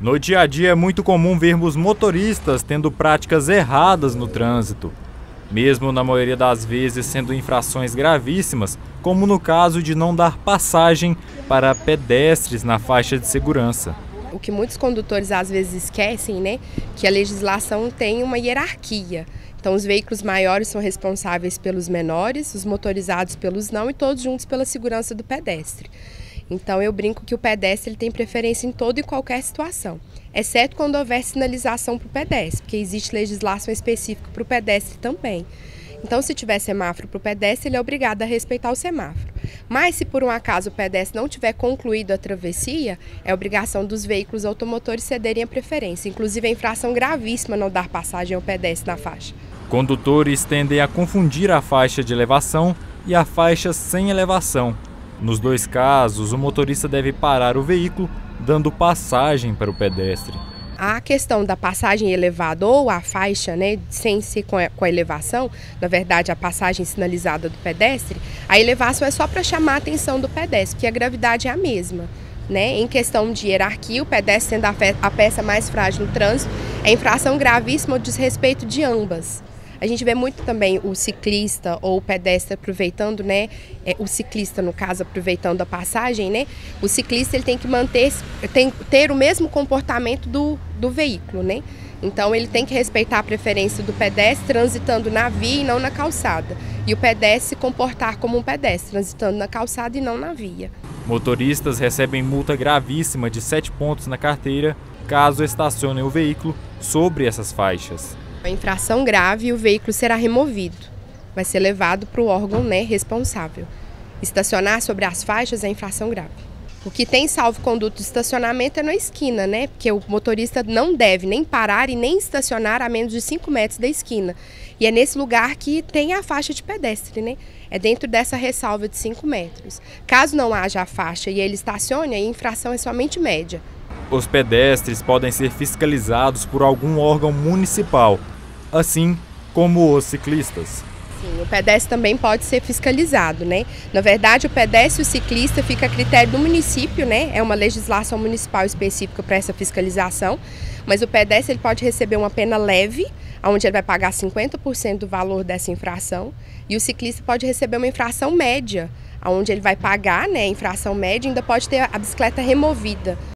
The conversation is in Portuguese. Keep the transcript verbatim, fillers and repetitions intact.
No dia a dia é muito comum vermos motoristas tendo práticas erradas no trânsito, mesmo na maioria das vezes sendo infrações gravíssimas, como no caso de não dar passagem para pedestres na faixa de segurança. O que muitos condutores às vezes esquecem, né, que a legislação tem uma hierarquia. Então os veículos maiores são responsáveis pelos menores, os motorizados pelos não e todos juntos pela segurança do pedestre. Então eu brinco que o pedestre ele tem preferência em toda e qualquer situação, exceto quando houver sinalização para o pedestre, porque existe legislação específica para o pedestre também. Então se tiver semáforo para o pedestre, ele é obrigado a respeitar o semáforo. Mas se por um acaso o pedestre não tiver concluído a travessia, é obrigação dos veículos automotores cederem a preferência. Inclusive é infração gravíssima não dar passagem ao pedestre na faixa. Condutores tendem a confundir a faixa de elevação e a faixa sem elevação. Nos dois casos, o motorista deve parar o veículo, dando passagem para o pedestre. A questão da passagem elevada ou a faixa, né, sem ser com a, com a elevação, na verdade a passagem sinalizada do pedestre, a elevação é só para chamar a atenção do pedestre, porque a gravidade é a mesma. Né? Em questão de hierarquia, o pedestre sendo a, a peça mais frágil no trânsito, é infração gravíssima ao desrespeito de ambas. A gente vê muito também o ciclista ou o pedestre aproveitando, né? É, o ciclista, no caso, aproveitando a passagem, né? O ciclista ele tem que manter, tem ter o mesmo comportamento do, do veículo, né? Então ele tem que respeitar a preferência do pedestre transitando na via e não na calçada. E o pedestre se comportar como um pedestre, transitando na calçada e não na via. Motoristas recebem multa gravíssima de sete pontos na carteira caso estacionem o veículo sobre essas faixas. A infração grave e o veículo será removido. Vai ser levado para o órgão, né, responsável. Estacionar sobre as faixas é infração grave. O que tem salvo-conduto de estacionamento é na esquina, né? Porque o motorista não deve nem parar e nem estacionar a menos de cinco metros da esquina. E é nesse lugar que tem a faixa de pedestre, né? É dentro dessa ressalva de cinco metros. Caso não haja a faixa e ele estacione, a infração é somente média. Os pedestres podem ser fiscalizados por algum órgão municipal, assim como os ciclistas. Sim, o pedestre também pode ser fiscalizado, né? Na verdade, o pedestre e o ciclista fica a critério do município, né? É uma legislação municipal específica para essa fiscalização, mas o pedestre ele pode receber uma pena leve, onde ele vai pagar cinquenta por cento do valor dessa infração, e o ciclista pode receber uma infração média, onde ele vai pagar, né, a infração média e ainda pode ter a bicicleta removida.